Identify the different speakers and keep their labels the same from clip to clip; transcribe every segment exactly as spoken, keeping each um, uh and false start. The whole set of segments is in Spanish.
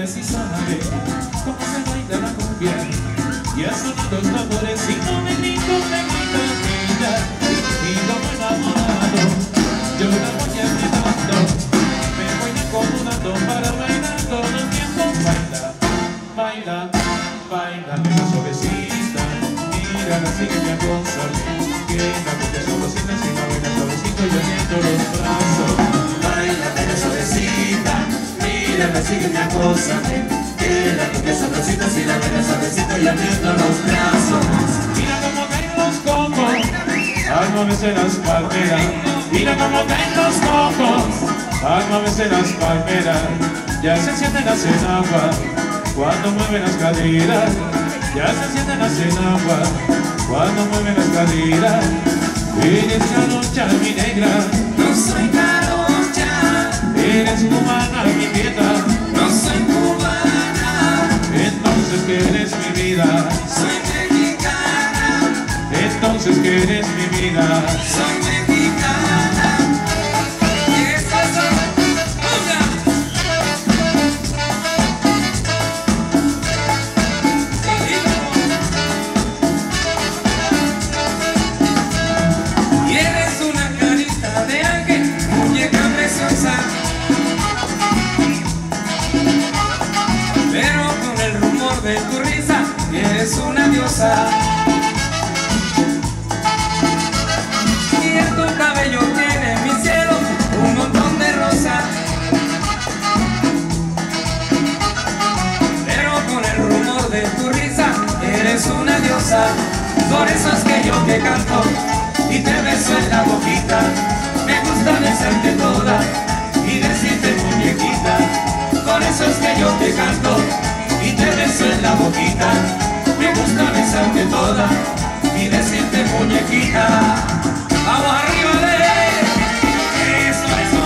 Speaker 1: si sabe cómo se baila la cumbia. Y a sonar los tambores y no me grito, me grita ella. Y como enamorado, yo la voy apretando, me voy acomodando para bailar todo el tiempo. Baila, baila, baila, nena suavecita. Mira, la sigue mi acosa. Que la cumbia sabrosita, si la baila suavecito y abriendo los brazos. Baila, nena suavecita. Mira, la sigue mi acosa. Que la cumbia sabrosita, si la baila suavecito y abriendo los brazos. Mira cómo caen los cocos al moverse las palmeras. Mira cómo caen los cocos al moverse las palmeras. Ya se encienden las enaguas cuando mueven las caderas. Ya se encienden las enaguas cuando mueven las caderas. Eres carocha, mi negra.
Speaker 2: No soy carocha.
Speaker 1: Eres cubana, mi nieta.
Speaker 2: No soy cubana.
Speaker 1: Entonces que eres mi vida.
Speaker 2: Soy mexicana.
Speaker 1: Entonces que eres mi vida.
Speaker 2: Soy mexicana. Y esta es la y eres una carita de ángel, muñeca preciosa. Pero con el rumor de tu risa, eres una diosa. Y en tu cabello tiene mi cielo un montón de rosa. Pero con el rumor de tu risa, eres una diosa. Por eso es que yo te canto y te beso en la boquita. Me gusta besarte toda y decirte muñequita. Por eso es que yo te canto y te beso en la boquita. Me gusta besarte toda y decirte muñequita. ¡Vamos arriba de eso, eso!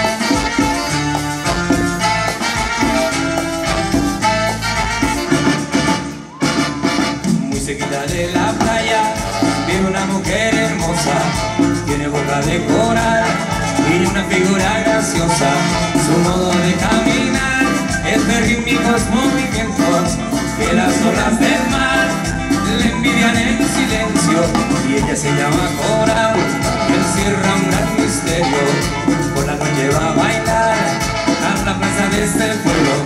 Speaker 2: Muy cerquita de la playa vive una mujer hermosa. Tiene boca de coral y una figura graciosa. Su modo de caminar es de rítmicos movimientos que las olas del mar le envidian en silencio. Y ella se llama Coral y encierra un gran misterio. Por la noche va a bailar a la plaza de este pueblo.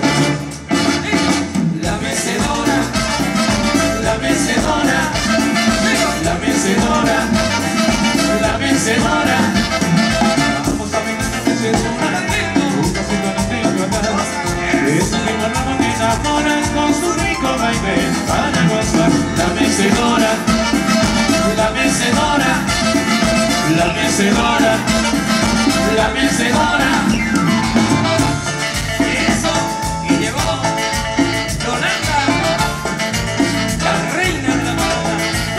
Speaker 2: La mecedora, la mecedora, la mecedora, la mecedora. Vamos a bailar la mecedora, un pasito adelante y otro atrás. Es un ritmo nuevo que enamora con su rico baile para gozar. La mecedora, la mecedora, la mecedora, la mecedora. Eso, y llegó Yolanda, la reina de la balada.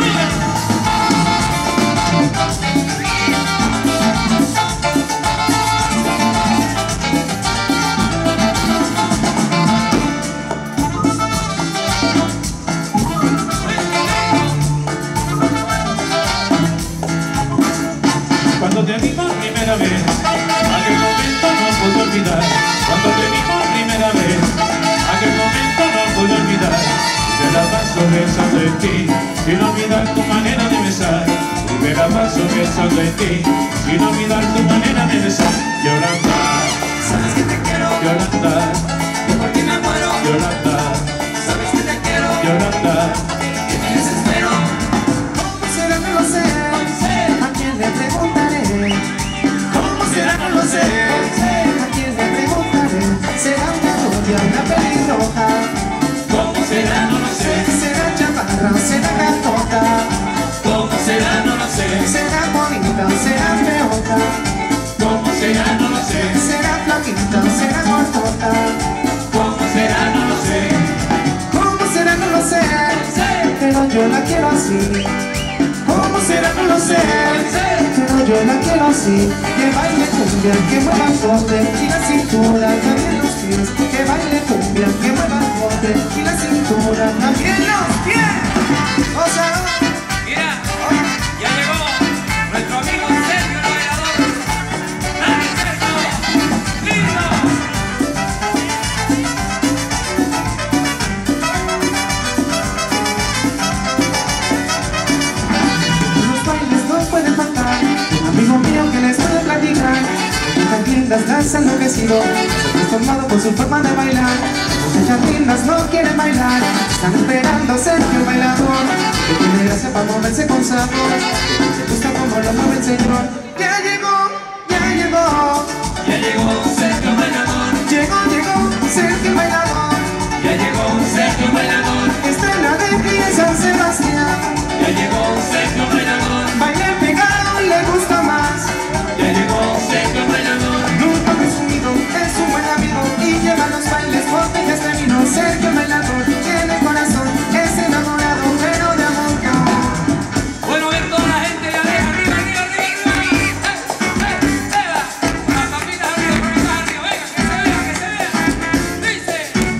Speaker 1: Cuando te vi por primera vez, aquel momento no puedo olvidar. Cuando te vi por primera vez, aquel momento no puedo olvidar. Y me la paso besando en ti, sin olvidar tu manera de besar. Y me la paso besando en ti, sin olvidar tu manera de besar. Yolanda,
Speaker 2: Sabes que te quiero,
Speaker 1: Yolanda,
Speaker 2: que por ti me muero.
Speaker 1: Yolanda,
Speaker 2: Sabes que te quiero,
Speaker 1: Yolanda.
Speaker 2: que me desespero. ¿Cómo será? No lo sé. ¿A quién le preguntaré? ¿Cómo será? No lo sé. ¿A quién le preguntaré? ¿Será una rubia, una pelirroja?
Speaker 1: ¿Cómo será? No lo sé.
Speaker 2: ¿Será chaparra? ¿Será gatota?
Speaker 1: ¿Cómo será? No lo sé.
Speaker 2: ¿Será bonita? ¿Será feota?
Speaker 1: ¿Cómo será? No lo sé.
Speaker 2: ¿Será flaquita? ¿Será gordota?
Speaker 1: ¿Cómo será? No lo sé.
Speaker 2: ¿Cómo será? No lo sé. Pero yo la quiero así. ¿Cómo será? No lo sé. Pero yo la quiero así. Que baile cumbia, que mueva fuerte y la cintura, también los pies. Que baile cumbia, que mueva fuerte y la cintura, también los pies. O sea, mira, ya llegó nuestro amigo Sergio el bailador. ¡Dale, Sergio! ¡Lindo!
Speaker 3: lindas las ha enloquecido, se ha transformado por su forma de bailar. Muchachas lindas no quieren bailar, están esperando ser el bailador, que tiene gracia para moverse con sabor, que les gusta como lo mueve el señor. Ya llegó, ya llegó,
Speaker 2: ya llegó Sergio Bailador.
Speaker 3: Llegó, llegó Sergio Bailador.
Speaker 2: Ya llegó Sergio Bailador.
Speaker 3: Estrella de aquí en San Sebastián.
Speaker 2: Ya llegó Sergio Bailador.
Speaker 3: Baile pegado le gusta más.
Speaker 2: Ya llegó Sergio Bailador.
Speaker 3: Nunca presumido, es un buen amigo y lleva los bailes botellas de vino. Sergio Bailador tiene corazón, es enamorado pero de amor que amor.
Speaker 2: Bueno, ver toda la gente de arriba, arriba, arriba, arriba, arriba. ¡Eh, eh, eh! Las papitas arriba, papitas arriba, venga, que se vea, que se vea. Dice.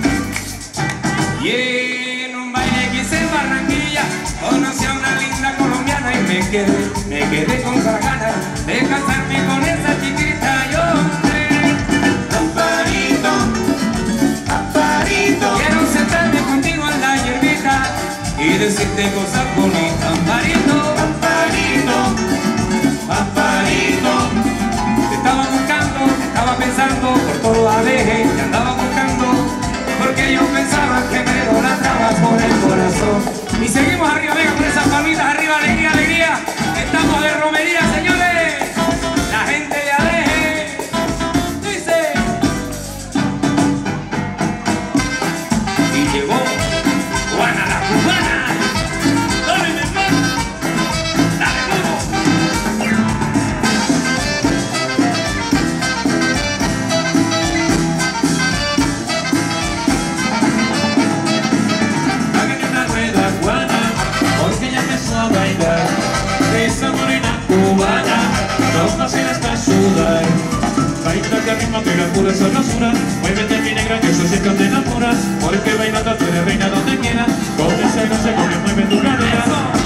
Speaker 2: Y en un baile que hice en Barranquilla, conocí a una linda colombiana y me quedé, me quedé con esa ganas de casarme con esa chiquita. Yo sé, Amparito, Amparito, quiero sentarme contigo en la hierbita y decirte cosas bonitas. Amparito, Amparito, Amparito, te estaba buscando, te estaba pensando, por todo aleje, te andaba buscando, porque yo pensaba que me idolatrabas por el corazón. Y seguimos arriba, venga, con esas palmitas arriba, alegría, alegría. Estamos de romería, señores. La gente de Aleje dice. Y llegó Juana la cubana. Dale, mi hermano. Dale, duro.
Speaker 1: Háganle una rueda, Juana, porque ya empezó a bailar. Esa morena cubana nos hace hasta sudar. Baila que ritmo que la pura sabrosura. Muévete mi negra que eso siempre te enamoras. Porque bailando tú eres reina donde quiera. Con ese no sé cómo mueve tu cadera.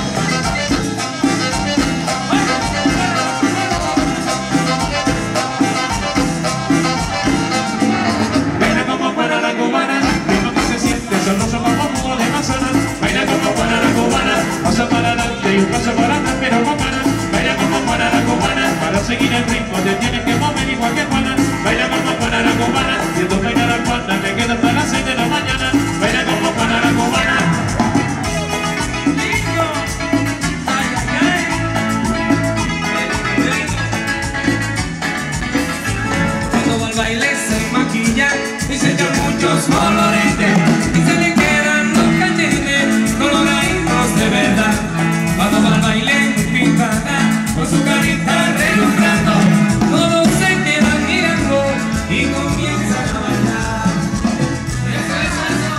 Speaker 1: Baila como Juana la cubana, ritmo que se siente sabroso como jugo de manzana. Baila como Juana la cubana, pasa para adelante y un paso para atrás pero con ganas. Baila como Juana la cubana, para seguir el ritmo te tienes que mover igual que Juana. Baila como Juana la cubana, y esto baila la Juana, te queda hasta las seis de la mañana. Baila como Juana la cubana.
Speaker 2: Ay, ay, ay. Cuando va al baile se maquilla y se echa muchos coloretes y se le quedan los cachines coloraditos de verdad. Cuando va al baile pintada con su carita relumbrando, todos se quedan mirando y comienzan a bailar. Eso, eso, eso.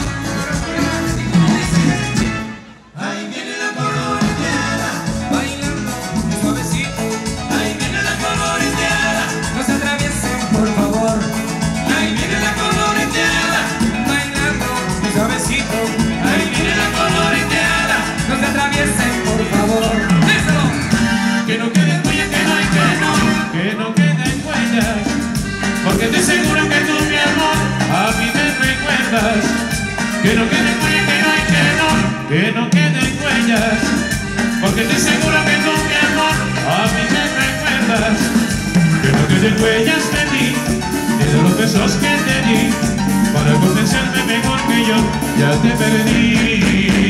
Speaker 2: Ahí viene la coloreteada, bailando suavecito. Ahí viene la coloreteada, no se atraviesen por favor. Ahí viene la coloreteada, bailando suavecito. Ahí viene la coloreteada, no se atraviesen por favor. ¡Díselo!
Speaker 1: Que no queden huellas, que no hay que no, que no queden huellas. Porque estoy seguro que tú, mi amor, a mí me recuerdas. Que no queden huellas, que no hay que no, que no queden huellas. Porque estoy seguro que tú, mi amor, a mí me recuerdas. Que no queden huellas de ti, ni de los besos que te di. Para convencerme mejor que yo, ya te perdí.